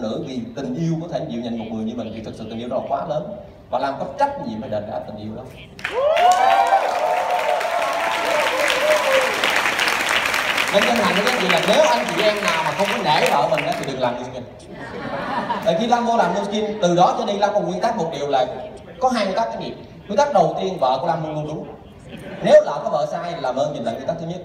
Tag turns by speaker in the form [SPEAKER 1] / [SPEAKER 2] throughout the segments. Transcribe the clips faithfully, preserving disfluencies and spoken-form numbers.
[SPEAKER 1] nữ vì tình yêu có thể chịu nhận một người như mình, thì thực sự tình yêu đó là quá lớn, và Lam có trách nhiệm phải đền đáp tình yêu đó. Nên chân thành với các chị là nếu anh chị em nào mà không có nể vợ mình thì đừng làm Nuskin. Tại khi Lam vô làm Nuskin, từ đó cho đi Lam có nguyên tắc một điều là có hai nguyên tắc cái gì. Nguyên tắc đầu tiên, vợ của Lam luôn luôn đúng. Nếu lỡ có vợ sai làm ơn nhìn lại nguyên tắc thứ nhất.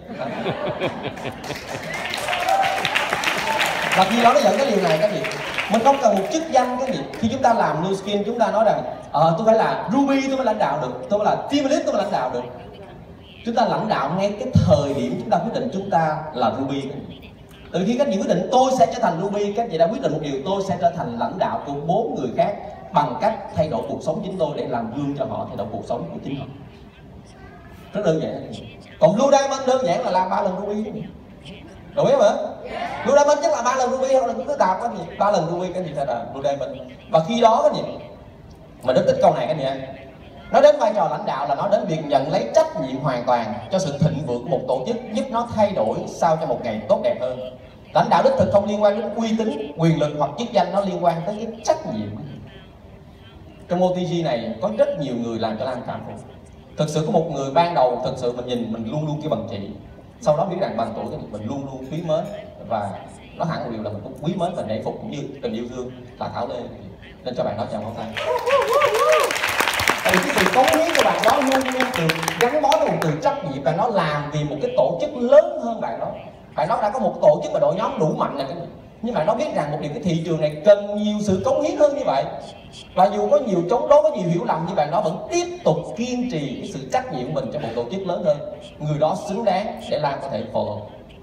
[SPEAKER 1] Và khi đó nó dẫn cái điều này các vị, mình không cần một chức danh các vị. Khi chúng ta làm Nuskin, chúng ta nói rằng ờ tôi phải là Ruby tôi mới lãnh đạo được, tôi phải là team lead tôi mới lãnh đạo được. Chúng ta lãnh đạo ngay cái thời điểm chúng ta quyết định chúng ta là Ruby. Từ khi các vị quyết định tôi sẽ trở thành Ruby, các vị đã quyết định một điều, tôi sẽ trở thành lãnh đạo của bốn người khác bằng cách thay đổi cuộc sống chính tôi để làm gương cho họ thay đổi cuộc sống của chính họ. Rất đơn giản. Còn Blue Diamond đơn giản là làm ba lần Ruby. Đúng không ạ? Blue Diamond chắc là ba lần Ruby hoặc là cứ đạp cái gì ba lần Ruby cái gì sẽ là Blue Diamond. Và khi đó cái gì mình rất thích câu này cái gì anh? Nó đến vai trò lãnh đạo là nó đến việc nhận lấy trách nhiệm hoàn toàn cho sự thịnh vượng của một tổ chức, giúp nó thay đổi sao cho một ngày tốt đẹp hơn. Lãnh đạo đích thực không liên quan đến uy tín, quyền lực hoặc chức danh, nó liên quan tới cái trách nhiệm. Trong o tê giê này có rất nhiều người làm cho Lam cảm phục. Thực sự có một người ban đầu thực sự mình nhìn mình luôn luôn kêu bằng chị, sau đó biết rằng bằng tuổi thì mình luôn luôn quý mến, và nó hẳn một điều là mình cũng quý mến và nể phục cũng như tình yêu thương là Thảo Lê. Nên cho bạn đó chào ngón tay. Tại vì cái sự cống hiến của bạn đó luôn luôn được gắn bó với một từ trách nhiệm, và nó làm vì một cái tổ chức lớn hơn bạn đó. Bạn đó đã có một tổ chức và đội nhóm đủ mạnh này, nhưng mà nó biết rằng một điều cái thị trường này cần nhiều sự cống hiến hơn như vậy. Và dù có nhiều chống đối, có nhiều hiểu lầm, nhưng bạn đó vẫn tiếp tục kiên trì cái sự trách nhiệm của mình cho một tổ chức lớn hơn. Người đó xứng đáng để Lam có thể follow.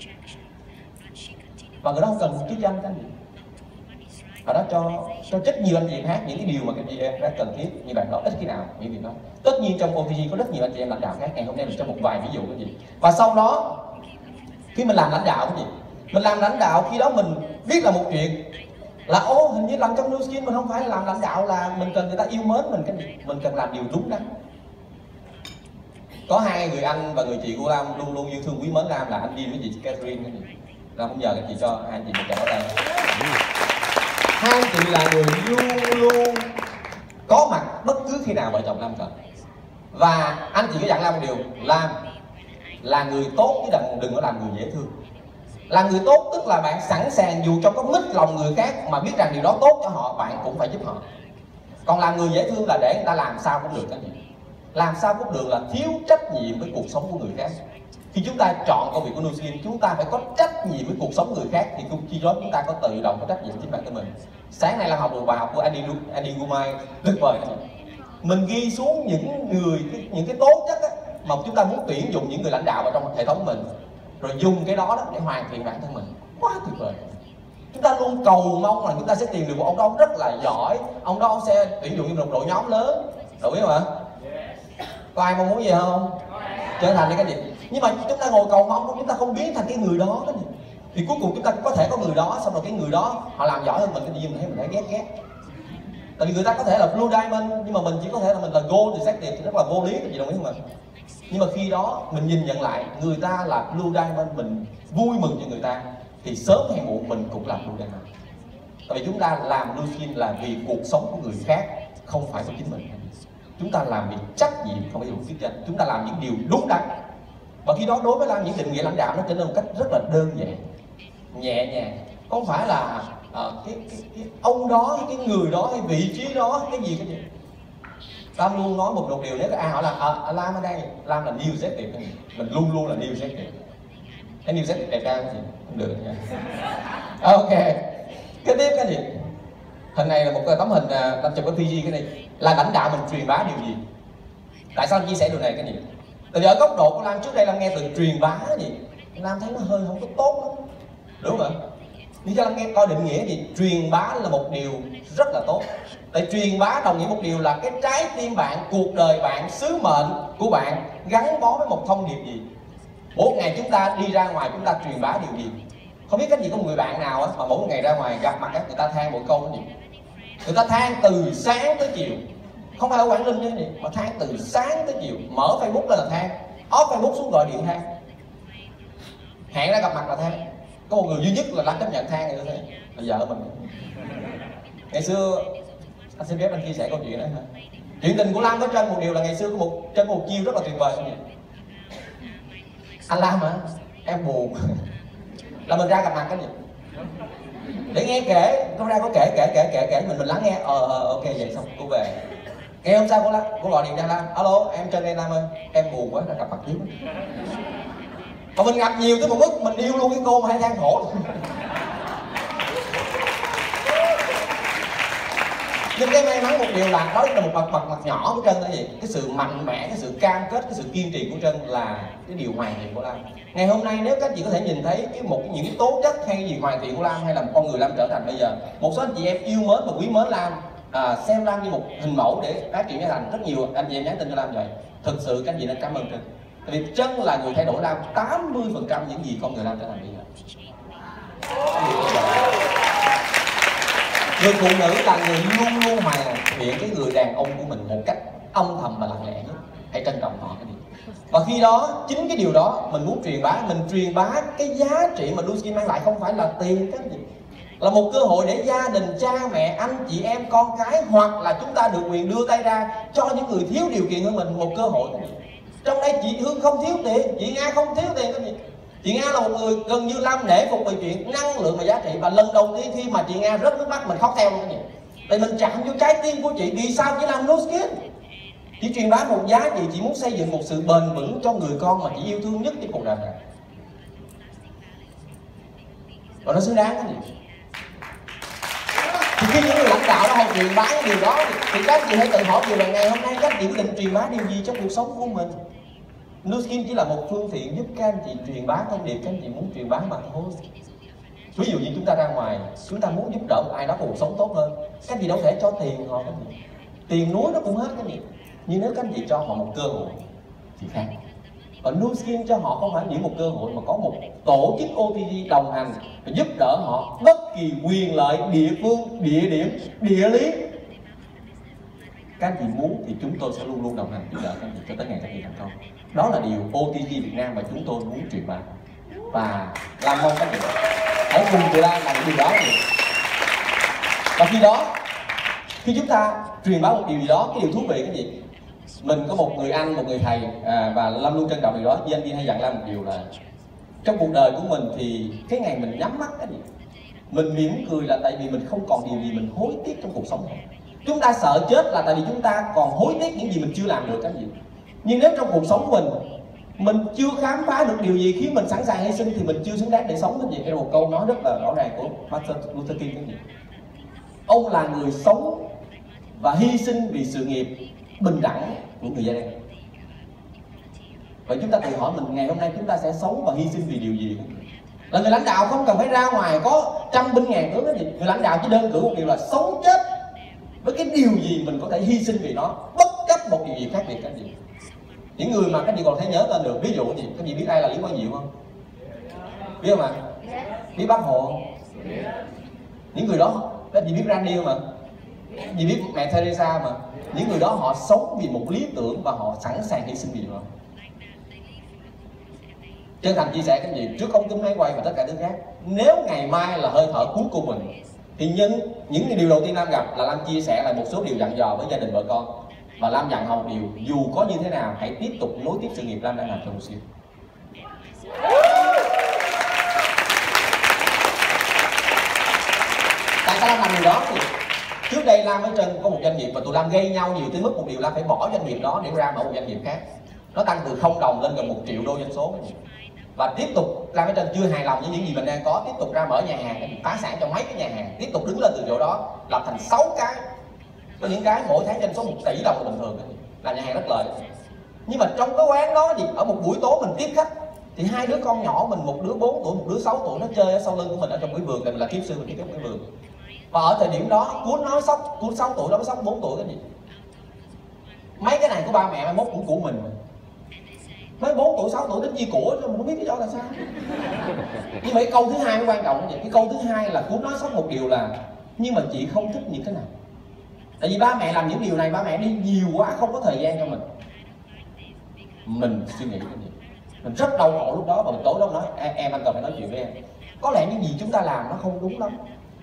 [SPEAKER 1] Và người đó không cần một chức danh cái gì. Và đó cho cho rất nhiều anh chị em hát những cái điều mà các chị em rất cần thiết, như bạn đó ít khi nào những việc đó. Tất nhiên trong o tê giê có rất nhiều anh chị em lãnh đạo khác, ngày hôm nay mình cho một vài ví dụ cái gì. Và sau đó khi mình làm lãnh đạo cái gì, mình làm lãnh đạo khi đó mình biết là một chuyện là ô hình như làm trong Nuskin mình không phải làm lãnh đạo là mình cần người ta yêu mến mình cái gì, mình cần làm điều đúng đắn. Có hai người anh và người chị của Lam luôn luôn yêu thương quý mến Lam là anh Dean với chị Catherine cái gì. Lam không giờ các chị cho hai anh chị một tràng pháo tay. Hai anh chị là người luôn luôn có mặt bất cứ khi nào vợ chồng Lam cần. Và anh chị có dặn Lam một điều, Lam là người tốt chứ đừng, đừng có làm người dễ thương. Là người tốt tức là bạn sẵn sàng dù cho có mít lòng người khác mà biết rằng điều đó tốt cho họ, bạn cũng phải giúp họ. Còn làm người dễ thương là để người ta làm sao cũng được cái gì. Làm sao cũng được là thiếu trách nhiệm với cuộc sống của người khác. Khi chúng ta chọn công việc của Nuskin, chúng ta phải có trách nhiệm với cuộc sống người khác, thì khi đó chúng ta có tự động có trách nhiệm chính bản thân mình. Sáng nay là học một bài học của Andy Andy Gumai tuyệt vời. Mình ghi xuống những người những cái tố chất á, mà chúng ta muốn tuyển dụng những người lãnh đạo vào trong hệ thống của mình, rồi dùng cái đó, đó để hoàn thiện bản thân mình. Quá tuyệt vời. Chúng ta luôn cầu mong là chúng ta sẽ tìm được một ông đó ông rất là giỏi, ông đó ông sẽ tuyển dụng một đội nhóm lớn, đủ biết không ạ? Có ai mong muốn gì không? Trở thành cái gì? Nhưng mà chúng ta ngồi cầu mong, chúng ta không biến thành cái người đó cái gì. Thì cuối cùng chúng ta có thể có người đó, xong rồi cái người đó họ làm giỏi hơn mình cái gì mình thấy mình thấy ghét ghét. Tại vì người ta có thể là Blue Diamond, nhưng mà mình chỉ có thể là mình là Gold Executive thì rất là vô lý, cái gì đồng ý không ạ? Nhưng mà khi đó mình nhìn nhận lại người ta là Blue Diamond, mình vui mừng cho người ta, thì sớm hay muộn mình cũng là Blue Diamond. Tại vì chúng ta làm Nuskin là vì cuộc sống của người khác, không phải của chính mình. Chúng ta làm vì trách nhiệm, không phải vì chức danh. Chúng ta làm những điều đúng đắn. Và khi đó đối với Lam, những định nghĩa lãnh đạo nó trở nên một cách rất là đơn giản, nhẹ nhàng. Không phải là uh, cái, cái, cái ông đó, cái người đó, hay vị trí đó, cái gì cái gì. Lam luôn nói một, một điều, nếu ai hỏi là à, Lam ở đây, Lam là New Executive, mình luôn luôn là New Executive. Cái New Executive đẹp trai không chị? Không được nha. Ok. Cái tiếp cái gì? Hình này là một cái tấm hình Lam chụp cái pê giê cái này. Là lãnh đạo mình truyền bá điều gì? Tại sao Lam chia sẻ điều này cái gì? Tại vì ở góc độ của Lam trước đây Lam nghe từ truyền bá gì, Lam thấy nó hơi không có tốt lắm. Đúng không ạ? Nhưng cho Lam nghe coi định nghĩa gì? Truyền bá là một điều rất là tốt. Tại truyền bá đồng nghĩa một điều là cái trái tim bạn, cuộc đời bạn, sứ mệnh của bạn gắn bó với một thông điệp gì. Mỗi ngày chúng ta đi ra ngoài chúng ta truyền bá điều gì. Không biết các gì có một người bạn nào á mà mỗi ngày ra ngoài gặp mặt các người ta than một câu cái gì. Người ta than từ sáng tới chiều. Không phải ở Quảng Ninh chứ gì, mà than từ sáng tới chiều. Mở Facebook lên là than, off Facebook xuống gọi điện than. Hẹn ra gặp mặt là than. Có một người duy nhất là Lam chấp nhận than người thế là vợ mình. Ngày xưa anh xin phép anh chia sẻ câu chuyện đó hả? Chuyện tình của Lam với Trân một điều là ngày xưa có một Trân một chiêu rất là tuyệt vời không vậy? Anh Lam hả? Em buồn là mình ra gặp mặt cái gì để nghe kể, nó ra có kể kể kể kể kể mình mình lắng nghe. Ờ ờ ok vậy xong cô về. Ngày hôm sau cô Lam, cô gọi điện cho Lam, alo em Trân đây Lam ơi, em buồn quá, ra gặp mặt tiếp. Mà mình gặp nhiều tới một mức mình yêu luôn cái cô mà hay than khổ. Nhưng cái may mắn một điều là đó là một mặt mặt mặt nhỏ của Trân là gì? Cái sự mạnh mẽ, cái sự cam kết, cái sự kiên trì của Trân là cái điều hoàn thiện của Lam. Ngày hôm nay nếu các chị có thể nhìn thấy cái một những cái tố chất hay gì hoàn thiện của Lam, hay là một con người Lam trở thành bây giờ, một số anh chị em yêu mến và quý mến Lam, à, xem Lam như một hình mẫu để phát triển trở thành, rất nhiều anh chị em nhắn tin cho Lam vậy. Thực sự các chị nên cảm ơn Trân. Tại vì Trân là người thay đổi Lam tám mươi phần trăm những gì con người Lam trở thành bây giờ. Người phụ nữ là người luôn luôn hoàn thiện cái người đàn ông của mình một cách âm thầm và lặng lẽ nhất. Hãy trân trọng họ cái điều. Và khi đó, chính cái điều đó mình muốn truyền bá, mình truyền bá cái giá trị mà Nu Skin mang lại không phải là tiền cái gì, là một cơ hội để gia đình, cha mẹ, anh chị em, con cái, hoặc là chúng ta được quyền đưa tay ra cho những người thiếu điều kiện hơn mình một cơ hội. Trong đây chị Hương không thiếu tiền, chị Nga không thiếu tiền cái gì. Chị Nga là một người gần như Lam nể phục về chuyện năng lượng và giá trị, và lần đầu tiên khi mà chị Nga rớt nước mắt mình khóc theo luôn cái gì. Tại mình chạm vô trái tim của chị. Vì sao chị làm Nu Skin? Chị truyền bá một giá trị, chị muốn xây dựng một sự bền vững cho người con mà chị yêu thương nhất trên cuộc đời này. Và nó xứng đáng cái gì. Thì khi những người lãnh đạo đó hay truyền bá cái điều đó thì các chị hãy tự hỏi điều là ngày hôm nay các chị quyết định truyền bá điều gì trong cuộc sống của mình. Nu Skin chỉ là một phương tiện giúp các anh chị truyền bá thông điệp các anh chị muốn truyền bá mà thôi. Ví dụ như chúng ta ra ngoài, chúng ta muốn giúp đỡ một ai đó cuộc sống tốt hơn, các anh chị đâu thể cho tiền họ cái gì. Tiền núi nó cũng hết cái gì. Nhưng nếu các anh chị cho họ một cơ hội thì khác. Và Nu Skin cho họ không phải chỉ một cơ hội mà có một tổ chức ô tê giê đồng hành và giúp đỡ họ bất kỳ quyền lợi, địa phương, địa điểm, địa lý. Các anh chị muốn thì chúng tôi sẽ luôn luôn đồng hành giúp đỡ các anh chị cho tới ngày các anh chị thành công. Đó là điều ô tê giê Việt Nam mà chúng tôi muốn truyền bá. Và làm mong các anh chị hãy cùng tụi Lam làm điều đó. Và khi đó, khi chúng ta truyền bá một điều gì đó, cái điều thú vị cái gì, mình có một người anh, một người thầy, à, và Lam luôn trân trọng điều đó. Với anh Viên hay dặn Lam một điều là trong cuộc đời của mình thì cái ngày mình nhắm mắt cái gì, mình mỉm cười là tại vì mình không còn điều gì mình hối tiếc trong cuộc sống này. Chúng ta sợ chết là tại vì chúng ta còn hối tiếc những gì mình chưa làm được cái gì. Nhưng nếu trong cuộc sống mình mình chưa khám phá được điều gì khiến mình sẵn sàng hy sinh thì mình chưa xứng đáng để sống cái gì. Đây là một câu nói rất là rõ ràng của Martin Luther King cái gì. Ông là người sống và hy sinh vì sự nghiệp bình đẳng của người da đen. Vậy chúng ta tự hỏi mình ngày hôm nay chúng ta sẽ sống và hy sinh vì điều gì? Là người lãnh đạo không cần phải ra ngoài có trăm binh ngàn tướng cái gì. Người lãnh đạo chỉ đơn cử một điều là sống chết với cái điều gì mình có thể hy sinh vì nó, bất chấp một điều gì khác biệt cái gì. Những người mà các chị còn thấy nhớ tên được, ví dụ gì, các chị biết ai là Lý Quang Diệu không? Biết không ạ? Biết Bác Hồ không? Những người đó, các chị biết Randy không ạ? Chị biết mẹ Teresa mà. Những người đó họ sống vì một lý tưởng và họ sẵn sàng hy sinh vì điều đó. Chân thành chia sẻ cái gì trước ống kính máy quay và tất cả thứ khác, nếu ngày mai là hơi thở cuối cùng mình thì những những điều đầu tiên Lam gặp là Lam chia sẻ lại một số điều dặn dò với gia đình vợ con. Và Lam dặn họ một điều, dù có như thế nào hãy tiếp tục nối tiếp sự nghiệp Lam đang làm cho Nu Skin. Tại sao Lam làm điều đó? Thì trước đây Lam với Trân có một doanh nghiệp và tụi Lam gây nhau nhiều tới mức một điều Lam phải bỏ doanh nghiệp đó để ra mở một doanh nghiệp khác. Nó tăng từ không đồng lên gần một triệu đô doanh số. Và tiếp tục Lam với Trân chưa hài lòng với những gì mình đang có, tiếp tục ra mở nhà hàng, phá sản cho mấy cái nhà hàng, tiếp tục đứng lên từ chỗ đó làm thành sáu cái. Có những cái mỗi tháng doanh số một tỷ đồng là bình thường, là nhà hàng rất lợi. Nhưng mà trong cái quán đó thì ở một buổi tối mình tiếp khách thì hai đứa con nhỏ mình, một đứa bốn tuổi, một đứa sáu tuổi, nó chơi ở sau lưng của mình ở trong cái vườn, tại mình là kiếp sư mình đi cái vườn. Và ở thời điểm đó Cuốn nói sốc, Cuốn sáu tuổi đó mới sốc bốn tuổi cái gì. Mấy cái này của ba mẹ mai mốt cũng của mình. Mấy bốn tuổi, sáu tuổi đến chi của mình không biết lý do là sao. Nhưng mà cái câu thứ hai mới quan trọng vậy. Cái câu thứ hai là Cuốn nói sốc một điều là nhưng mà chị không thích những cái này. Tại vì ba mẹ làm những điều này, ba mẹ đi nhiều quá không có thời gian cho mình. Mình suy nghĩ cái gì, mình rất đau khổ lúc đó. Và mình tối đó nói em, em anh cần phải nói chuyện với em. Có lẽ những gì chúng ta làm nó không đúng lắm.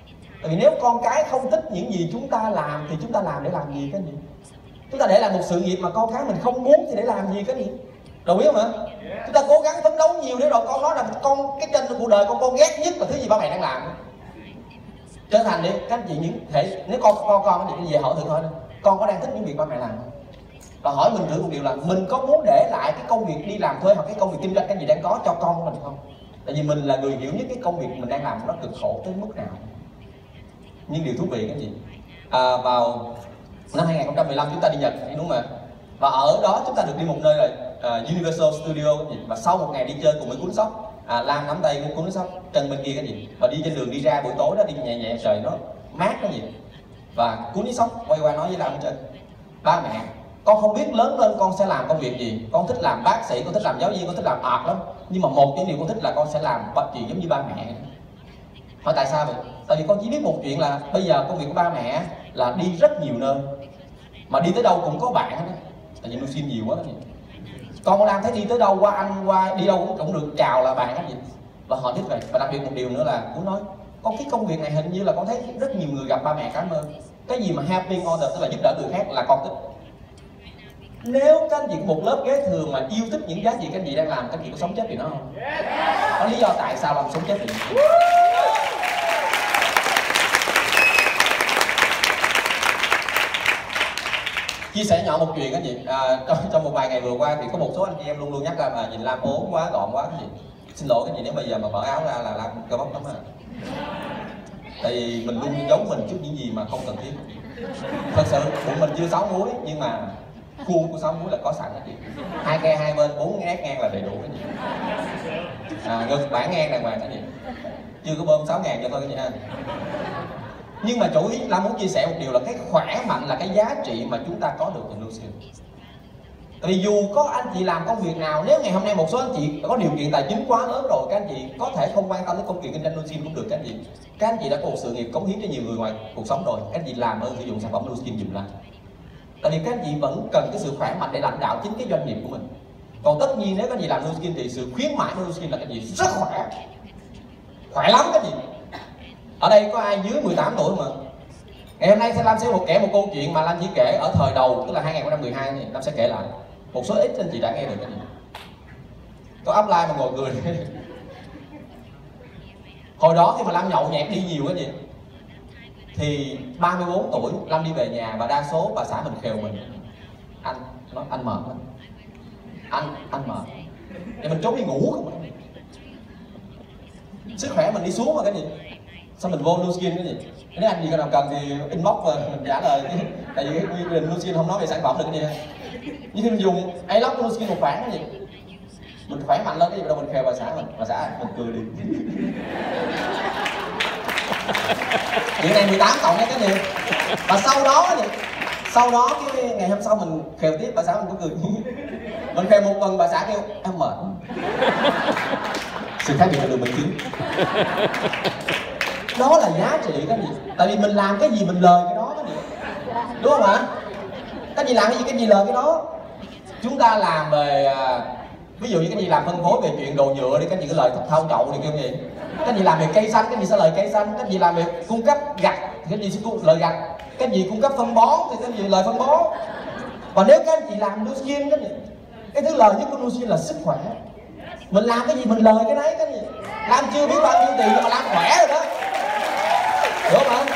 [SPEAKER 1] Tại vì nếu con cái không thích những gì chúng ta làm thì chúng ta làm để làm gì cái gì? Chúng ta để làm một sự nghiệp mà con cái mình không muốn thì để làm gì cái gì? Đồng ý không ạ? Chúng ta cố gắng phấn đấu nhiều để rồi con nói là con cái trên cuộc đời con con ghét nhất là thứ gì ba mẹ đang làm. Trở thành đi các anh chị những thể nếu con con con thì về hỏi thử thôi, con có đang thích những việc ba mẹ làm không? Và hỏi mình thử một điều là mình có muốn để lại cái công việc đi làm thuê hoặc cái công việc kinh doanh cái gì đang có cho con của mình không? Tại vì mình là người hiểu nhất cái công việc mình đang làm nó cực khổ tới mức nào. Nhưng điều thú vị cái gì? À, vào năm hai nghìn không trăm mười lăm chúng ta đi Nhật, đúng không ạ? Và ở đó chúng ta được đi một nơi là uh, Universal Studio cái gì? Và sau một ngày đi chơi cùng với cuốn sóc, à, Lam nắm tay với cuốn sóc, chân bên kia cái gì? Và đi trên đường đi ra buổi tối đó đi nhẹ nhẹ trời nó mát cái gì? Và cuốn sóc quay qua nói với Lam trên: ba mẹ, con không biết lớn lên con sẽ làm công việc gì. Con thích làm bác sĩ, con thích làm giáo viên, con thích làm art lắm. Nhưng mà một trong điều con thích là con sẽ làm bất chuyện giống như ba mẹ. Hỏi tại sao vậy? Tại vì con chỉ biết một chuyện là bây giờ công việc của ba mẹ là đi rất nhiều nơi, mà đi tới đâu cũng có bạn hết. Tại vì nuôi xin nhiều quá. Con Lam thấy đi tới đâu qua anh qua đi đâu cũng, cũng được chào là bạn hết gì. Và họ thích vậy. Và đặc biệt một điều nữa là cũng nói con cái công việc này hình như là con thấy rất nhiều người gặp ba mẹ cảm ơn. Cái gì mà helping others tức là giúp đỡ người khác là con thích. Nếu các anh chị có một lớp kế thừa mà yêu thích những giá trị các anh chị đang làm, các anh chị có sống chết vì nó không? Có lý do tại sao làm sống chết vì nó. Chia sẻ nhỏ một chuyện các anh chị, à, trong, trong một vài ngày vừa qua thì có một số anh chị em luôn luôn nhắc ra mà nhìn Lam ốm quá, gọn quá cái gì. Xin lỗi các chị nếu bây giờ mà mở áo ra là Lam cơ bắp lắm à. Tại vì mình luôn giấu mình trước những gì mà không cần thiết. Thật sự bụng mình chưa sáu múi nhưng mà khuôn của sáu múi là có sẵn các chị. Hai ke hai bên bốn nét ngang là đầy đủ các chị. À, ngực bản ngang đàng hoàng các chị. Chưa có bơm sáu ngàn cho thôi các chị ha. Nhưng mà chủ ý là muốn chia sẻ một điều là cái khỏe mạnh là cái giá trị mà chúng ta có được từ Lucien. Tại vì dù có anh chị làm công việc nào, nếu ngày hôm nay một số anh chị có điều kiện tài chính quá lớn rồi, các anh chị có thể không quan tâm đến công việc kinh doanh Lucien cũng được các anh chị. Các anh chị đã có một sự nghiệp cống hiến cho nhiều người ngoài cuộc sống rồi, các anh chị làm ơn sử dụng sản phẩm Lucien dùm lại. Tại vì các anh chị vẫn cần cái sự khỏe mạnh để lãnh đạo chính cái doanh nghiệp của mình. Còn tất nhiên nếu các anh chị làm Lucien thì sự khuyến mãi của Lucien là các anh chị rất khỏe, khỏe lắm các anh chị. Ở đây có ai dưới mười tám tuổi không ạ? Ngày hôm nay Lam sẽ một kể một câu chuyện mà Lam chỉ kể ở thời đầu, tức là hai nghìn không trăm mười hai này, Lam sẽ kể lại. Một số ít anh chị đã nghe được cái gì. Có upline mà ngồi cười. Hồi đó khi mà Lam nhậu nhẹt đi nhiều cái gì thì ba mươi bốn tuổi Lam đi về nhà và đa số bà xã mình khều mình: Anh, nói anh mệt lắm. Anh, anh mệt. Thì mình trốn đi ngủ không. Sức khỏe mình đi xuống mà cái gì. Sao mình vô Lucien cái gì? Nếu anh gì có nào cần thì inbox và mình trả lời. Tại vì cái quy định Lucien không nói về sản phẩm được cái gì. Nhưng khi mình dùng ấy lắm Lucien một khoản cái gì, mình khỏe mạnh lên cái gì đâu mình khều bà xã mình, bà xã mình cười đi. Chuyện này mười tám cộng đấy cái gì. Và sau đó cái gì? Sau đó cái ngày hôm sau mình khều tiếp bà xã mình cũng cười. Mình khều một tuần bà xã kêu em mệt. Sự khác biệt là đường mình chứng. Đó là giá trị cái gì? Tại vì mình làm cái gì mình lời cái đó cái gì. Đúng không ạ? Cái gì làm cái gì cái gì lời cái đó. Chúng ta làm về à, ví dụ như cái gì làm phân phối về chuyện đồ nhựa đi, cái gì cái lời thao chậu thì kêu gì. Cái gì làm về cây xanh, cái gì sẽ lời cây xanh. Cái gì làm về cung cấp gạch thì cái gì sẽ lời gạch. Cái gì cung cấp phân bón thì cái gì lời phân bón. Và nếu các anh chị làm Lucien cái gì, cái thứ lời nhất của Lucien là sức khỏe. Mình làm cái gì mình lời cái đấy cái gì. Lam chưa biết bao nhiêu tiền nhưng mà Lam khỏe rồi đó. Đúng không ạ?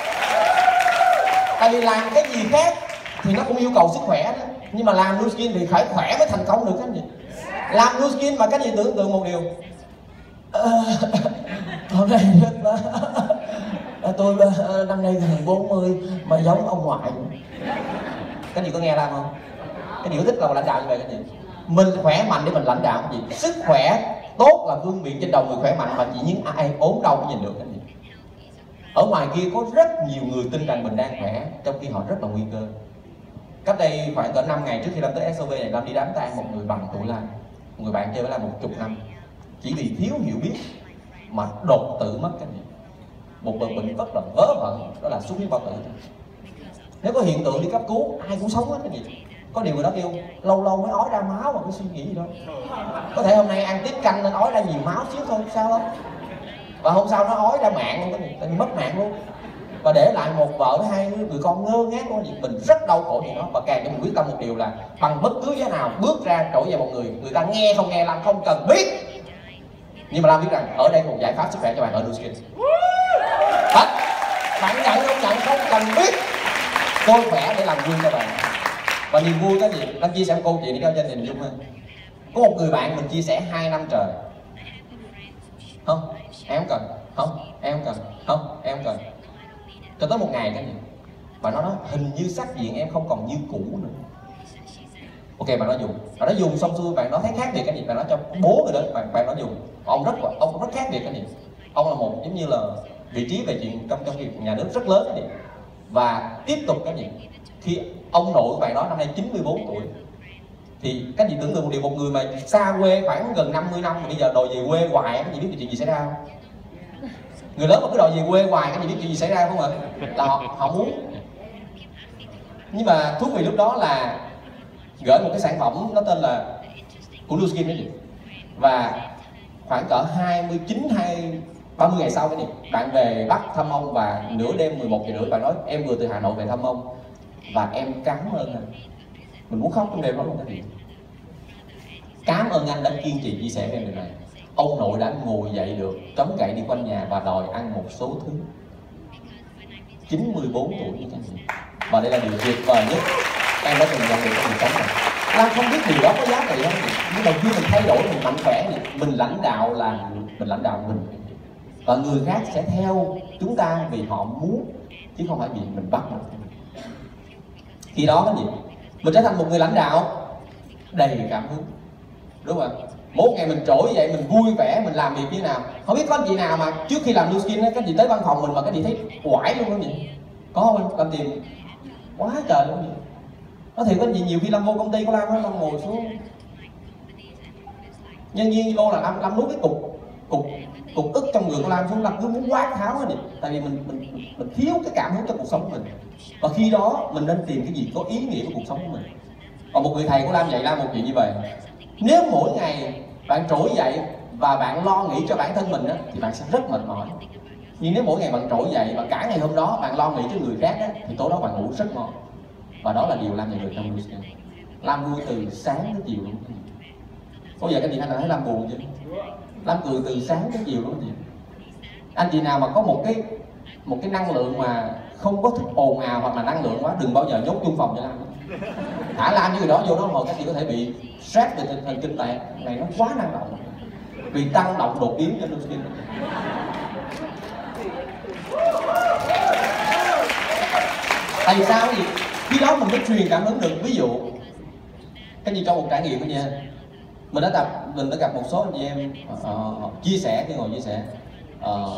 [SPEAKER 1] Tại vì làm cái gì khác thì nó cũng yêu cầu sức khỏe đó. Nhưng mà làm Lucien thì phải khỏe mới thành công được cái gì. Làm Lucien mà cái gì tưởng tượng một điều. À, hôm nay rất là tôi năm nay gần bốn mươi mà giống ông ngoại. Cái gì có nghe Lam không? Cái điều thích là lãnh đạo như vậy cái gì. Mình khỏe mạnh để mình lãnh đạo cái gì. Sức khỏe tốt là vương miện trên đầu người khỏe mạnh, mà chỉ những ai ốm đau mới nhìn được cái gì. Ở ngoài kia có rất nhiều người tin rằng mình đang khỏe, trong khi họ rất là nguy cơ. Cách đây khoảng cỡ năm ngày trước khi Lam tới ét o vê này, Lam đi đám tang một người bằng tuổi Lam, một người bạn chơi với Lam một chục năm, chỉ vì thiếu hiểu biết mà đột tử mất cái gì. Một bệnh bệnh rất là vớ vẩn, đó là xuất huyết bao tử. Nếu có hiện tượng đi cấp cứu, ai cũng sống hết cái gì. Có điều người đó kêu lâu lâu mới ói ra máu mà có suy nghĩ gì đâu. Có thể hôm nay ăn tiết canh nên ói ra nhiều máu xíu thôi, sao không? Và hôm sau nó ói ra mạng luôn, cái gì mất mạng luôn, và để lại một vợ với hai người con ngơ ngác luôn. Mình rất đau khổ vì nó, và càng cho mình quyết tâm một điều là bằng bất cứ giá nào bước ra trỗi dậy một người, người ta nghe không nghe Lam không cần biết, nhưng mà Lam biết rằng ở đây một giải pháp sức khỏe cho bạn ở Nu Skin. Bạn nhận không nhận không cần biết, tôi khỏe để làm vui cho bạn. Và niềm vui cái gì? Anh chia sẻ một câu chuyện để cho gia đình dung hơn. Có một người bạn mình chia sẻ hai năm trời. Không, em không cần. Không, em không cần. Không, em không cần. Cho tới một ngày cái gì? Và nó nói hình như sắc diện em không còn như cũ nữa. Ok, bạn nó dùng. Bạn nó dùng xong xuôi, bạn nó thấy khác biệt cái gì? Bạn nói cho bố người đó, bạn bạn nó dùng. Ông rất ông rất khác biệt cái gì? Ông là một giống như là vị trí về chuyện trong trong việc nhà nước rất lớn cái gì? Và tiếp tục cái gì? Khi ông nội của bạn đó năm nay chín mươi bốn tuổi, thì các chị tưởng tượng một điều, một người mà xa quê khoảng gần năm mươi năm mà bây giờ đòi về quê hoài, các chị biết chuyện gì xảy ra không? Người lớn mà cứ đòi về quê hoài, các chị biết chuyện gì xảy ra không ạ? Là họ, họ muốn. Nhưng mà thú vị lúc đó là gửi một cái sản phẩm nó tên là của Nu Skin đó chị. Và khoảng cỡ hai mươi chín hay ba mươi ngày sau cái gì, bạn về Bắc thăm ông, và nửa đêm mười một giờ rưỡi bạn nói em vừa từ Hà Nội về thăm ông và em cảm ơn anh. Mình muốn khóc trong đêm đó luôn cái gì. Cảm ơn anh đã kiên trì chia sẻ với em điều này. Ông nội đã ngồi dậy được, chống gậy đi quanh nhà và đòi ăn một số thứ. chín mươi bốn tuổi như thế này. Và đây là điều tuyệt vời nhất em đã từng nhận được trong cuộc sống này. Lam không biết điều đó có giá trị không, nhưng mà khi mình thay đổi, mình mạnh khỏe, mình lãnh đạo là mình lãnh đạo mình, và người khác sẽ theo chúng ta vì họ muốn, chứ không phải vì mình bắt mình. Khi đó cái gì? Mình trở thành một người lãnh đạo đầy cảm hứng, đúng không ạ? Mỗi ngày mình trỗi dậy, mình vui vẻ, mình làm việc như nào. Không biết có anh chị nào mà trước khi làm Nu Skin, các chị tới văn phòng mình mà các chị thấy quải luôn không vậy? Có không? Làm tiền quá trời luôn vậy. Nói thiệt anh chị, nhiều khi Lâm vô công ty của Lam, Lâm ngồi xuống, nhân viên vô là Lâm Lâm nuốt cái cục cục cục ức trong người của Lam xuống, Lâm cứ muốn quát tháo hết. Tại vì mình mình mình thiếu cái cảm hứng cho cuộc sống của mình, và khi đó mình nên tìm cái gì có ý nghĩa của cuộc sống của mình. Còn một người thầy của Lam dạy Lam một chuyện như vậy: nếu mỗi ngày bạn trỗi dậy và bạn lo nghĩ cho bản thân mình á, thì bạn sẽ rất mệt mỏi. Nhưng nếu mỗi ngày bạn trỗi dậy và cả ngày hôm đó bạn lo nghĩ cho người khác á, thì tối đó bạn ngủ rất ngon. Và đó là điều Lam nhận được trong Nu Skin. Lam vui từ sáng đến chiều luôn. Bây giờ các chị anh thấy Lam buồn chưa? Lam cười từ sáng đến chiều luôn gì? Anh chị nào mà có một cái một cái năng lượng mà không có thích ồn ào hoặc là năng lượng quá, đừng bao giờ nhốt chung phòng cho Lam. Thả Lam như người đó vô đó hồi các chị có thể bị stress về tình hình kinh tế này, nó quá năng động, vì tăng động đột biến cho Nu Skin. Tại vì sao vậy? Khi đó mình mới truyền cảm hứng được. Ví dụ cái gì trong một trải nghiệm đó nha, mình đã gặp mình đã gặp một số anh chị em uh, chia sẻ, khi ngồi chia sẻ uh,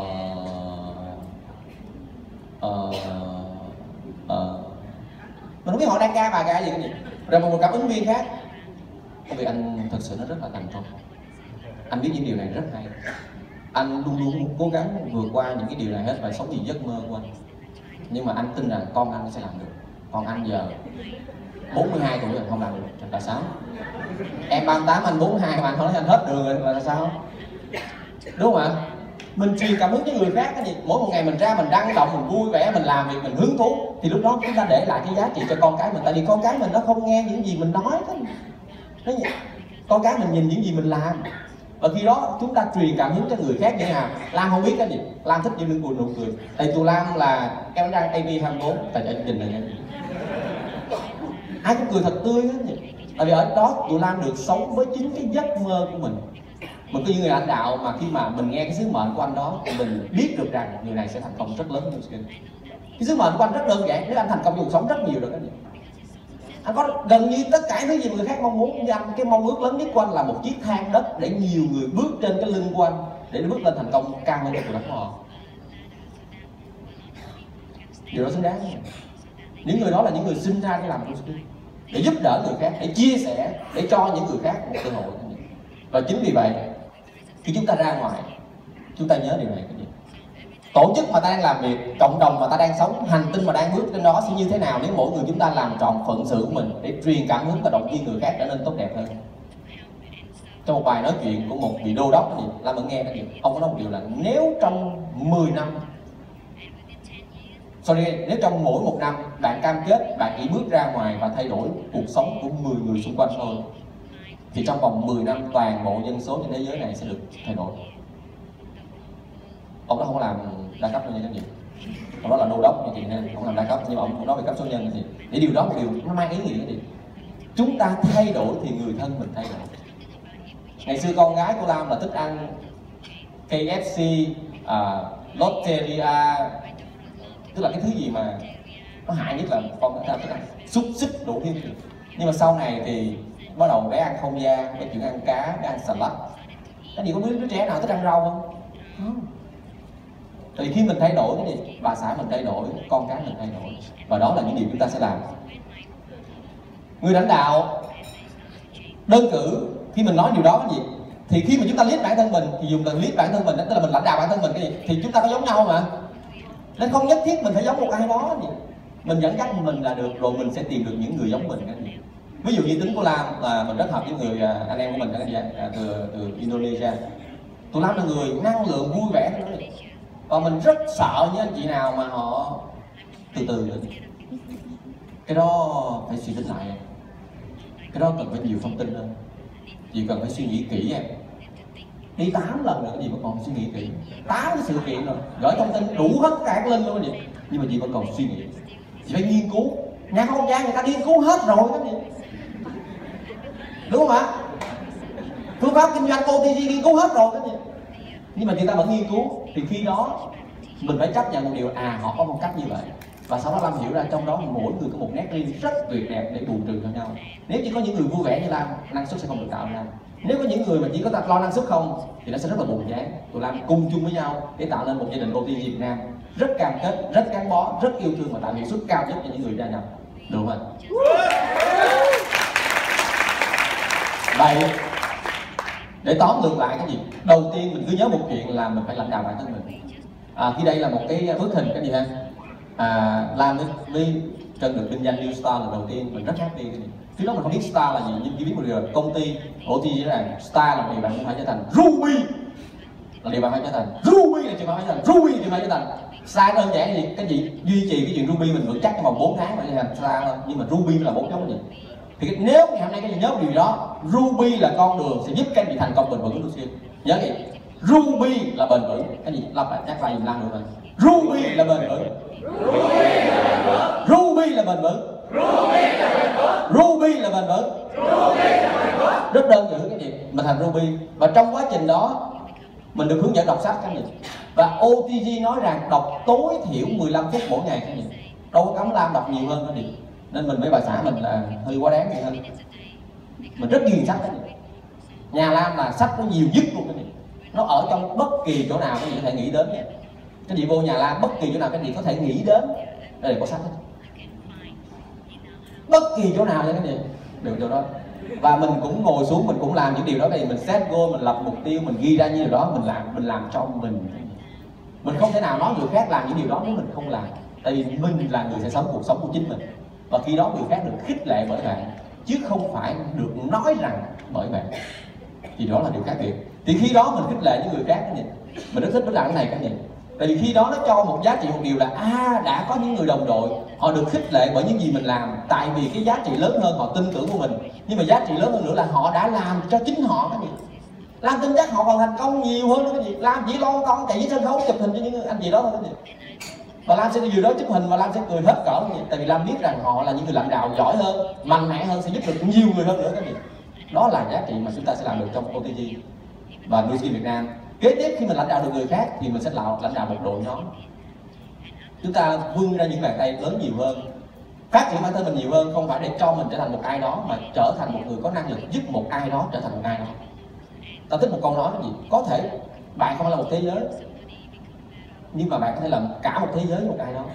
[SPEAKER 1] uh, uh, mình không biết họ đang ca bài ca gì cái gì. Rồi một gặp ứng viên khác, công việc anh thật sự nó rất là thành công, anh biết những điều này rất hay, anh luôn luôn cố gắng vượt qua những cái điều này hết và sống vì giấc mơ của anh. Nhưng mà anh tin rằng con anh sẽ làm được. Còn anh giờ bốn mươi hai tuổi rồi không làm được, là sao? Em ba mươi tám, anh bốn mươi hai mà anh không nói anh hết đường rồi là sao? Đúng không ạ? Mình truyền cảm hứng cho người khác cái gì? Mỗi một ngày mình ra mình năng động, mình vui vẻ, mình làm việc, mình hứng thú, thì lúc đó chúng ta để lại cái giá trị cho con cái mình. Tại vì con cái mình nó không nghe những gì mình nói đó. Nó con cái mình nhìn những gì mình làm. Và khi đó chúng ta truyền cảm hứng cho người khác như thế nào? Lam không biết cái gì, Lam thích những nụ cười nụ cười. Tại tụi Lam là em đang A B hai mươi bốn tại chương trình này nha. Ai cũng cười thật tươi hết nhỉ. Tại vì ở đó tụi Lam được sống với chính cái giấc mơ của mình. Mình có những người lãnh đạo mà khi mà mình nghe cái sứ mệnh của anh đó, thì mình biết được rằng người này sẽ thành công rất lớn trong Skin. Cái sứ mệnh của anh rất đơn giản, nếu anh thành công trong cuộc sống rất nhiều rồi đó. Anh có gần như tất cả những gì mà người khác mong muốn, nhưng anh cái mong ước lớn nhất của anh là một chiếc thang đất để nhiều người bước trên cái lưng của anh để bước lên thành công cao hơn cuộc đời của họ. Điều đó xứng đáng. Những người đó là những người sinh ra để làm Nu Skin, để giúp đỡ người khác, để chia sẻ, để cho những người khác một cơ hội. Và chính vì vậy khi chúng ta ra ngoài, chúng ta nhớ điều này cái gì? Tổ chức mà ta đang làm việc, cộng đồng mà ta đang sống, hành tinh mà đang bước trên đó sẽ như thế nào nếu mỗi người chúng ta làm trọn phận sự của mình để truyền cảm hứng và động viên người khác trở nên tốt đẹp hơn. Trong trong một bài nói chuyện của một vị đô đốc thì Lam vẫn nghe cái gì ông có nói một điều là nếu trong mười năm sorry nếu trong mỗi một năm bạn cam kết bạn chỉ bước ra ngoài và thay đổi cuộc sống của mười người xung quanh thôi, thì trong vòng mười năm toàn bộ dân số trên thế giới này sẽ được thay đổi. Ông đó không có làm đa cấp nhân cái gì, ông đó là đô đốc như chị nên không làm đa cấp, nhưng mà ông cũng nói về cấp số nhân cái gì. Để điều đó một điều nó mang ý nghĩa cái gì? Chúng ta thay đổi thì người thân mình thay đổi. Ngày xưa con gái của Lam là thích ăn K F C, uh, Lotteria, tức là cái thứ gì mà nó hại nhất là con ta thích ăn xúc xích đủ thứ. Nhưng mà sau này thì bắt đầu bé ăn không da, bé chuyển ăn cá, bé ăn salad. Cái gì có đứa, đứa trẻ nào thích ăn rau không? Không. Thì khi mình thay đổi cái gì, bà xã mình thay đổi, con cái mình thay đổi, và đó là những điều chúng ta sẽ làm. Người lãnh đạo đơn cử khi mình nói điều đó cái gì, thì khi mà chúng ta liếc bản thân mình thì dùng từ liếc bản thân mình, tức là mình lãnh đạo bản thân mình cái gì, thì chúng ta có giống nhau mà, nên không nhất thiết mình phải giống một ai đó gì. Mình dẫn dắt mình là được, rồi mình sẽ tìm được những người giống mình cái gì. Ví dụ như tính của Lam là mình rất hợp với người anh em của mình cái gì từ từ Indonesia. Tụi Lam là người năng lượng vui vẻ nữa, và mình rất sợ những anh chị nào mà họ từ từ nữa. Cái đó phải suy tính lại, cái đó cần phải nhiều thông tin hơn, chị cần phải suy nghĩ kỹ em. Đi tám lần nữa gì mà còn suy nghĩ kỹ, tám cái sự kiện rồi gửi thông tin đủ hết cả lên luôn vậy, nhưng mà chị vẫn còn suy nghĩ, chị phải nghiên cứu. Nhà không gian người ta nghiên cứu hết rồi đó gì, đúng không ạ? Phương pháp kinh doanh O T G nghiên cứu hết rồi đó gì, nhưng mà người ta vẫn nghiên cứu. Thì khi đó mình phải chấp nhận một điều, à họ có phong cách như vậy, và sau đó Lam hiểu ra trong đó mỗi người có một nét riêng rất tuyệt đẹp để bù trừ cho nhau. Nếu chỉ có những người vui vẻ như Lam, năng suất sẽ không được tạo ra. Nếu có những người mà chỉ có lo năng suất không thì nó sẽ rất là buồn chán. Tụi Lam cùng chung với nhau để tạo nên một gia đình O T G Việt Nam rất cam kết, rất gắn bó, rất yêu thương và tạo hiệu suất cao nhất cho những người gia nhập, được không ạ? Vậy để tóm lược lại cái gì, đầu tiên mình cứ nhớ một chuyện là mình phải lãnh đạo bản thân mình. À, khi đây là một cái bức hình cái gì ha, à, Lam với, với Trân được vinh danh New Star lần đầu tiên, mình rất happy cái gì. Khi đó mình không biết Star là gì, nhưng chỉ biết một điều là công ty O T G rằng Star là một điều bạn cũng phải trở thành, Ruby là điều bạn phải trở thành, Ruby là chuyện bạn phải trở thành, Ruby là chuyện bạn phải trở thành. Star đơn giản gì, cái gì duy trì cái chuyện Ruby mình vững chắc trong vòng bốn tháng phải trở thành Star thôi, nhưng mà Ruby là bốn chấm gì. Thì nếu ngày hôm nay các chị nhớ điều đó, Ruby là con đường sẽ giúp các chị thành công bền vững của Lucy. Nhớ gì? Ruby là bền vững. Cái gì? Lặp lại nhắc lại dùm Lan được rồi. Ruby là bền vững. Ruby là bền vững. Ruby là bền vững. Rất đơn giản cái gì? Mình thành Ruby. Và trong quá trình đó mình được hướng dẫn đọc sách cái gì. Và O T G nói rằng đọc tối thiểu mười lăm phút mỗi ngày cái gì. Đâu có cấm Lam đọc nhiều hơn cái gì. Nên mình với bà xã mình là hơi quá đáng vậy hơn. Mình rất ghiền sách cái gì. Nhà Lam là sách có nhiều nhất luôn cái gì. Nó ở trong bất kỳ chỗ nào cái gì có thể nghĩ đến. Cái gì vô nhà Lam bất kỳ chỗ nào cái gì có thể nghĩ đến đây là có sách hết. Bất kỳ chỗ nào cái gì đều chỗ đó. Và mình cũng ngồi xuống mình cũng làm những điều đó, thì mình set goal, mình lập mục tiêu, mình ghi ra như điều đó, mình làm mình làm cho mình. Mình không thể nào nói người khác làm những điều đó nếu mình không làm. Tại vì mình là người sẽ sống cuộc sống của chính mình. Và khi đó người khác được khích lệ bởi bạn, chứ không phải được nói rằng bởi bạn. Thì đó là điều khác biệt. Thì khi đó mình khích lệ những người khác cái gì, mình rất thích với cái này cái gì. Tại vì khi đó nó cho một giá trị một điều là à, đã có những người đồng đội họ được khích lệ bởi những gì mình làm, tại vì cái giá trị lớn hơn họ tin tưởng của mình. Nhưng mà giá trị lớn hơn nữa là họ đã làm cho chính họ cái gì. Lam tin chắc họ còn thành công nhiều hơn nữa cái gì. Lam chỉ lo công chạy với sân khấu chụp hình cho những anh gì đó thôi cái gì. Và Lam sẽ điều đó chụp hình và Lam sẽ cười hết cỡ cái gì. Tại vì Lam biết rằng họ là những người lãnh đạo giỏi hơn, mạnh mẽ hơn, sẽ giúp được nhiều người hơn nữa cái gì. Đó là giá trị mà chúng ta sẽ làm được trong O T G và New Skin Việt Nam. Kế tiếp khi mình lãnh đạo được người khác thì mình sẽ lãnh đạo một đội nhóm. Chúng ta vươn ra những bàn tay lớn nhiều hơn, phát triển bản thân mình nhiều hơn, không phải để cho mình trở thành một ai đó, mà trở thành một người có năng lực giúp một ai đó trở thành một ai đó. Ta thích một câu nói cái gì? Có thể bạn không phải là một thế giới, nhưng mà bạn có thể làm cả một thế giới với một ai đó.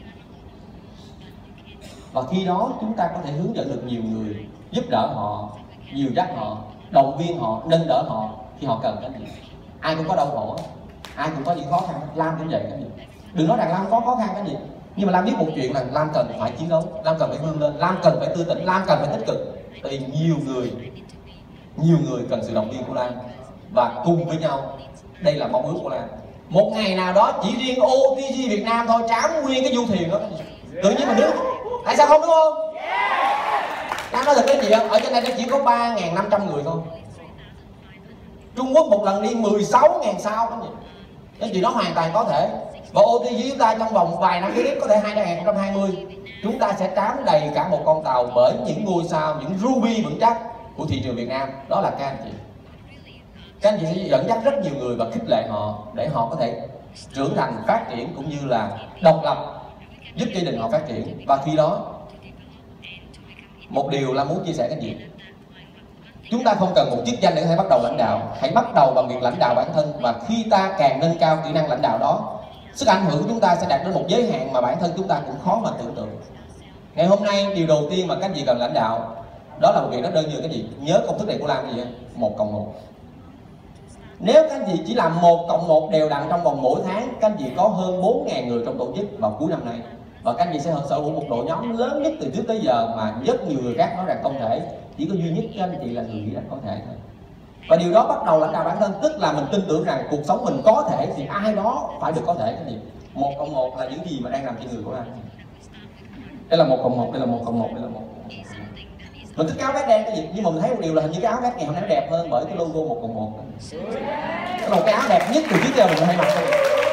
[SPEAKER 1] Và khi đó chúng ta có thể hướng dẫn được nhiều người, giúp đỡ họ, dìu dắt họ, động viên họ, nâng đỡ họ khi họ cần cái gì. Ai cũng có đau khổ, ai cũng có những khó khăn. Lam cũng vậy cái gì. Đừng nói rằng Lam có khó khăn cái gì, nhưng mà Lam biết một chuyện là Lam cần phải chiến đấu, Lam cần phải vươn lên, Lam cần phải tươi tỉnh, Lam cần phải tích cực. Tại vì nhiều người Nhiều người cần sự động viên của Lam và cùng với nhau, đây là mong ước của Lam. Một ngày nào đó chỉ riêng ô tê giê Việt Nam thôi trám nguyên cái du thuyền đó, tự nhiên mình đứng, tại sao không, đúng không? Lam nói thật cái gì không? Ở trên đây nó chỉ có ba nghìn năm trăm người thôi. Trung Quốc một lần đi mười sáu nghìn sao cái gì, cái gì đó hoàn toàn có thể. Và ô tê giê chúng ta trong vòng vài năm kế tiếp, có thể hai không hai không, chúng ta sẽ trám đầy cả một con tàu bởi những ngôi sao, những ruby vững chắc của thị trường Việt Nam. Đó là các anh chị. Các anh chị sẽ dẫn dắt rất nhiều người và khích lệ họ để họ có thể trưởng thành, phát triển cũng như là độc lập, giúp gia đình họ phát triển. Và khi đó, một điều là muốn chia sẻ cái gì? Chúng ta không cần một chức danh để có thể bắt đầu lãnh đạo. Hãy bắt đầu bằng việc lãnh đạo bản thân. Và khi ta càng nâng cao kỹ năng lãnh đạo đó, sức ảnh hưởng của chúng ta sẽ đạt đến một giới hạn mà bản thân chúng ta cũng khó mà tưởng tượng. Ngày hôm nay, điều đầu tiên mà các anh chị cần lãnh đạo, đó là một việc rất đơn giản. Cái gì? Nhớ công thức này của Lam gì vậy? Một cộng một. Nếu các anh chị chỉ làm một cộng một đều đặn trong vòng mỗi tháng, các anh chị có hơn bốn nghìn người trong tổ chức vào cuối năm nay. Và các anh chị sẽ sở hữu một đội nhóm lớn nhất từ trước tới giờ mà rất nhiều người khác nói rằng không thể. Chỉ có duy nhất các anh chị là người nghĩ rằng có thể thôi. Và điều đó bắt đầu lãnh đạo bản thân, tức là mình tin tưởng rằng cuộc sống mình có thể thì ai đó phải được có thể. Cái gì? Một cộng một là những gì mà đang làm trên người của anh. Đây là một cộng một, đây là một cộng một, đây là một. Mình thích áo vest đen cái gì, nhưng mà mình thấy một điều là hình như cái áo vest ngày hôm nay nó đẹp hơn bởi cái logo một cộng một. Cái là cái áo đẹp nhất từ trước giờ mình hay mặc thôi.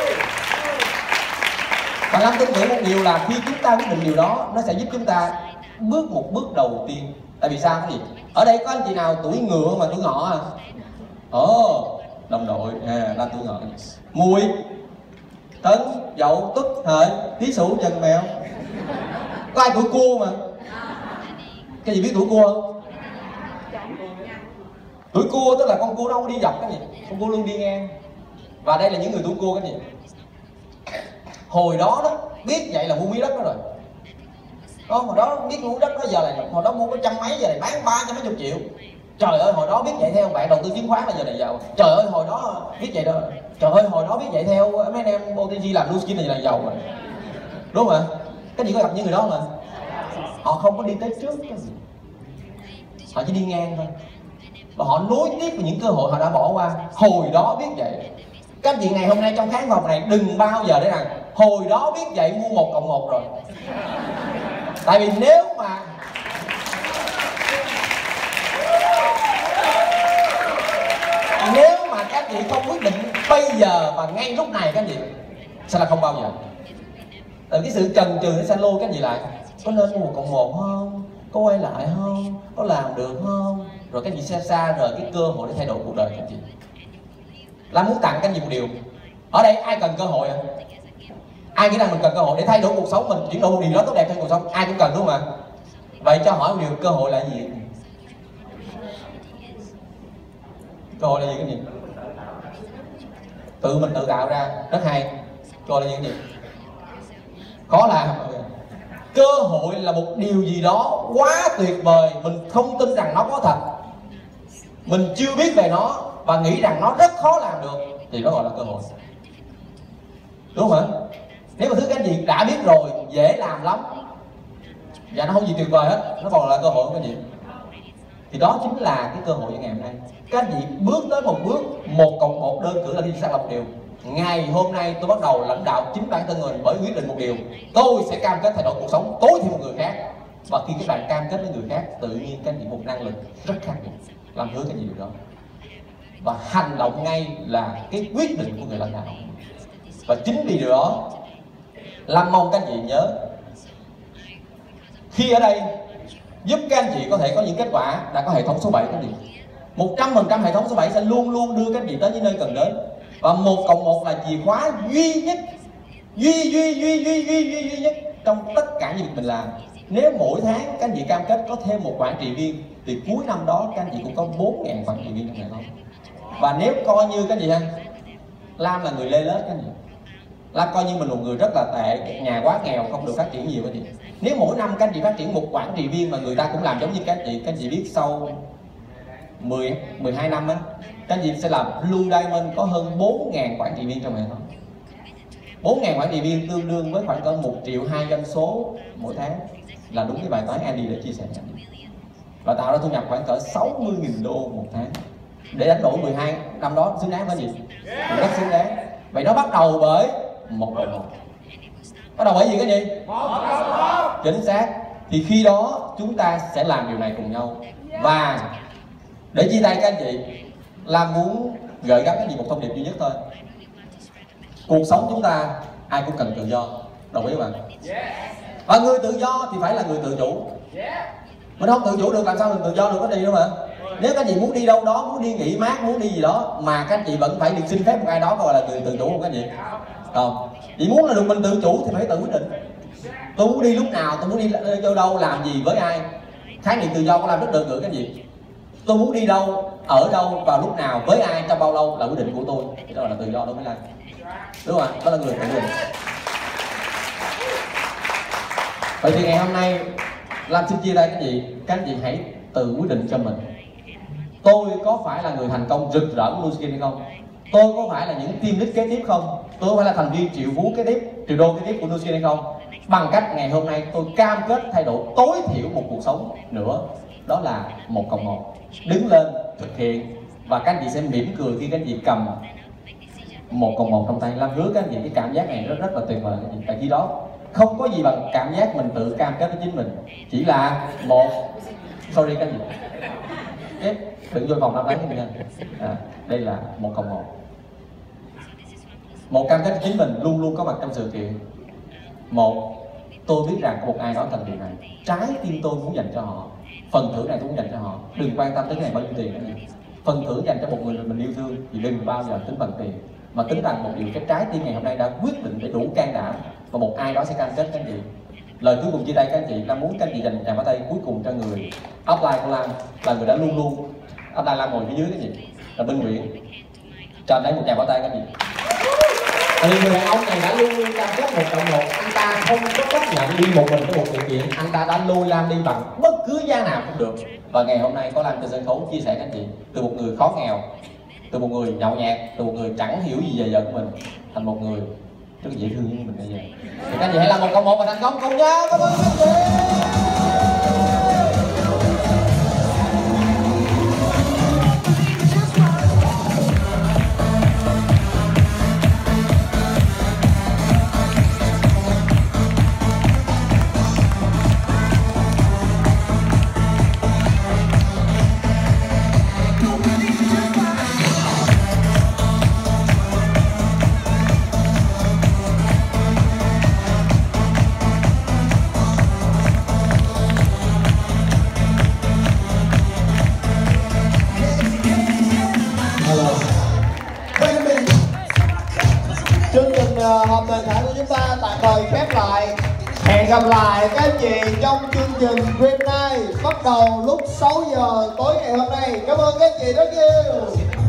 [SPEAKER 1] Và Lam tin tưởng một điều là khi chúng ta quyết định điều đó, nó sẽ giúp chúng ta bước một bước đầu tiên. Tại vì sao? Cái gì? Ở đây có anh chị nào tuổi ngựa mà tuổi ngọ à? Ồ, oh, đồng đội, à, Lam tuổi ngọ. Mùi, Tấn, Dậu, Tuất, Hợi, Tí Sửu, Dần, Mèo. Có ai tuổi cua mà? Cái gì biết tuổi cua không? Tuổi cua tức là con cua đâu đi dọc cái gì, con cua luôn đi ngang. Và đây là những người tuổi cua cái gì. Hồi đó đó biết vậy là mua miếng đất đó rồi. Đó, hồi đó biết mua đất đó giờ này, hồi đó mua có trăm mấy giờ này bán ba trăm mấy chục triệu. Trời ơi, hồi đó biết vậy theo bạn đầu tư chứng khoán là giờ này giàu. Trời ơi, hồi đó biết vậy đó. Trời ơi, hồi đó biết vậy theo mấy anh em ô tê giê làm nuôi skin là giờ này giàu rồi. Đúng không ạ? Cái gì có gặp những người đó mà họ không có đi tới trước cái gì, họ chỉ đi ngang thôi. Và họ nối tiếp vào những cơ hội họ đã bỏ qua. Hồi đó biết vậy. Các anh chị ngày hôm nay trong khán phòng này đừng bao giờ để rằng hồi đó biết vậy mua một cộng một rồi. Tại vì nếu mà Nếu mà các chị không quyết định bây giờ và ngay lúc này, các chị sẽ là không bao giờ. Tại cái sự chần chừ nó sẽ lôi các chị lại. Có nên mua một cộng một không? Có quay lại không? Có làm được không? Rồi các chị sẽ xa rời cái cơ hội để thay đổi cuộc đời các chị. Lam muốn tặng các chị một điều. Ở đây ai cần cơ hội ạ? Ai nghĩ rằng mình cần cơ hội để thay đổi cuộc sống mình, chuyển đổi một điều đó tốt đẹp trong cuộc sống? Ai cũng cần, đúng không ạ? Vậy cho hỏi một điều, cơ hội là gì? Cơ hội là gì các chị? Tự mình tự tạo ra, rất hay. Cơ hội là gì các chị? Khó làm. Cơ hội là một điều gì đó quá tuyệt vời, mình không tin rằng nó có thật, mình chưa biết về nó và nghĩ rằng nó rất khó làm được, thì đó gọi là cơ hội. Đúng không ạ? Nếu mà thứ các anh chị đã biết rồi, dễ làm lắm và nó không gì tuyệt vời hết, nó còn là cơ hội của các anh chị. Thì đó chính là cái cơ hội của ngày hôm nay. Các anh chị bước tới một bước, một cộng một đơn cử là đi xác lập một điều. Ngày hôm nay tôi bắt đầu lãnh đạo chính bản thân mình bởi quyết định một điều. Tôi sẽ cam kết thay đổi cuộc sống tối thiểu một người khác. Và khi các bạn cam kết với người khác, tự nhiên các anh chị một năng lực rất khác biệt. Làm hứa cái gì điều đó. Và hành động ngay là cái quyết định của người lãnh đạo. Và chính vì điều đó, Lam mong các anh chị nhớ, khi ở đây giúp các anh chị có thể có những kết quả, đã có hệ thống số bảy các anh chị. một trăm phần trăm hệ thống số bảy sẽ luôn luôn đưa các anh chị tới những nơi cần đến. Và một cộng một là chìa khóa duy nhất, duy duy duy duy duy duy duy nhất trong tất cả những việc mình làm. Nếu mỗi tháng các anh chị cam kết có thêm một quản trị viên, thì cuối năm đó các anh chị cũng có bốn nghìn quản trị viên trong hệ thống. Và nếu coi như các anh chị ha, Lam là người lê lết các anh chị, Lam coi như mình một người rất là tệ, nhà quá nghèo, không được phát triển nhiều các anh chị. Nếu mỗi năm các anh chị phát triển một quản trị viên mà người ta cũng làm giống như các anh chị, các anh chị biết sau mười, mười hai năm á, các anh chị sẽ làm Blue Diamond có hơn bốn nghìn quản trị viên trong hệ thống. bốn nghìn quản trị viên tương đương với khoảng cỡ một triệu hai doanh số mỗi tháng, là đúng cái bài toán Andy đã chia sẻ. và tạo ra thu nhập khoảng cỡ sáu mươi nghìn đô một tháng để đánh đổi mười hai năm đó. Xứng đáng phải gì? Rất xứng đáng. Vậy nó bắt đầu bởi một đồng một. Bắt đầu bởi gì cái gì? Chính xác. Thì khi đó chúng ta sẽ làm điều này cùng nhau. Và để chia tay các anh chị, Lam muốn gửi gắm các anh chị một thông điệp duy nhất thôi. Cuộc sống chúng ta ai cũng cần tự do, đồng ý không ạ? Và người tự do thì phải là người tự chủ. Mình không tự chủ được làm sao mình tự do được, có đi đâu mà. Nếu các anh chị muốn đi đâu đó, muốn đi nghỉ mát, muốn đi gì đó mà các anh chị vẫn phải được xin phép một ai đó, có gọi là người tự chủ không các anh chị? Không. Chị muốn là được mình tự chủ thì phải tự quyết định. Tôi muốn đi lúc nào, tôi muốn đi đâu đâu, làm gì với ai. Khái niệm tự do có làm rất đơn cử cái gì? Tôi muốn đi đâu, ở đâu, vào lúc nào, với ai, trong bao lâu là quyết định của tôi. Thì đó là tự do đối với Lam. Đúng không ạ? Đó là người tự quyết định. Vậy thì ngày hôm nay Lam xin chia tay các chị, các anh chị hãy tự quyết định cho mình. Tôi có phải là người thành công rực rỡ của Nu Skin hay không? Tôi có phải là những team lead kế tiếp không? Tôi có phải là thành viên triệu phú kế tiếp, triệu đô kế tiếp của Nu Skin hay không? Bằng cách ngày hôm nay tôi cam kết thay đổi tối thiểu một cuộc sống nữa. Đó là một cộng một. Đứng lên, thực hiện. Và các anh chị sẽ mỉm cười khi các anh chị cầm một cộng một trong tay. Lam hứa các anh chị cái cảm giác này rất rất là tuyệt vời. Tại khi đó không có gì bằng cảm giác mình tự cam kết với chính mình. Chỉ là một, sorry các anh chị, okay. Đừng vô phòng Lam đánh cái mình. À, đây là một cộng một. Một cam kết với chính mình luôn luôn có mặt trong sự kiện. Một, tôi biết rằng có một ai đó cần điều này, trái tim tôi muốn dành cho họ. Phần thưởng này tôi muốn dành cho họ. Đừng quan tâm tới cái này bao nhiêu tiền nữa. Phần thưởng dành cho một người mình yêu thương thì đừng bao giờ tính bằng tiền, mà tính bằng một điều cái trái tim ngày hôm nay đã quyết định để đủ can đảm, và một ai đó sẽ cam kết các anh chị. Lời cuối cùng chia tay các anh chị, Lam muốn các anh chị dành một tràng pháo tay cuối cùng cho người upline của Lam, là người đã luôn luôn upline Lam ngồi phía dưới các anh chị, là Minh Nguyễn. Cho anh lấy một tràng pháo tay các anh chị. Thì người đàn ông này đã luôn luôn cam kết một cộng một, anh ta không có chấp nhận đi một mình với một sự kiện, anh ta đã lôi Lam đi bằng bất cứ giá nào cũng được. Và ngày hôm nay có Lam trên sân khấu chia sẻ các anh chị, từ một người khó nghèo, từ một người nhậu nhẹt, từ một người chẳng hiểu gì về vợ của mình, thành một người rất dễ thương như mình bây giờ. Thì các anh chị hãy làm một cộng một và thành công cùng nhau. Cảm ơn các anh chị.
[SPEAKER 2] Họp toàn thể của chúng ta tạm thời khép lại. Hẹn gặp lại các anh chị trong chương trình Dream Night bắt đầu lúc sáu giờ tối ngày hôm nay. Cảm ơn các anh chị rất nhiều.